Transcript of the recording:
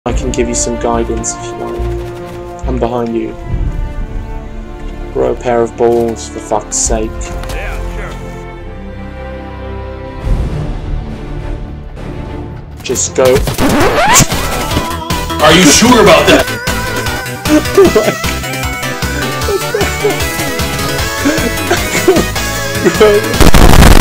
I can give you some guidance if you like. I'm behind you. Grow a pair of balls, for fuck's sake. Yeah, sure. Just go. Are you sure about that? Right.